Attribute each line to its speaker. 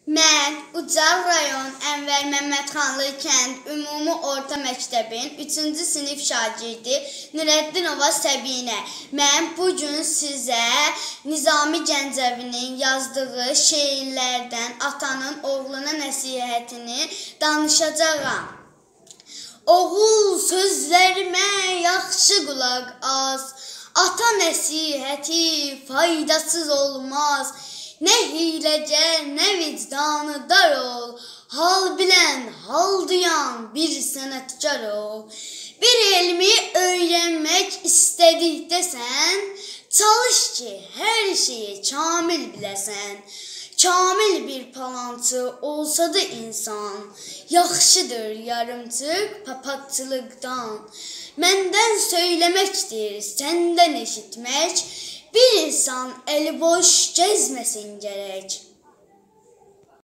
Speaker 1: Mən Ucar rayon Ənvər Məmmədxanlı kənd Ümumi Orta Məktəbin 3-cü sinif şagirdi Nurəddinova Səbinə. Mən bugün sizə Nizami Gəncəvinin yazdığı şeirlərdən atanın oğluna nəsihətini danışacağam. Oğul, sözlərimə yaxşı qulaq as, ata nəsihəti faydasız olmaz. Nə hiləgər, nə vicdanı dar ol, hal bilən, hal duyan bir sənətkar ol. Bir elmi öyrənmək istədikdəsən, çalış ki, hər şeyi kamil biləsən. Kamil bir palancı olsa da insan, yaxşıdır yarımçıq papaqçılıqdan. Məndən söyləməkdir, səndən eşitmək, bir insan eli boş gezməsin gərək.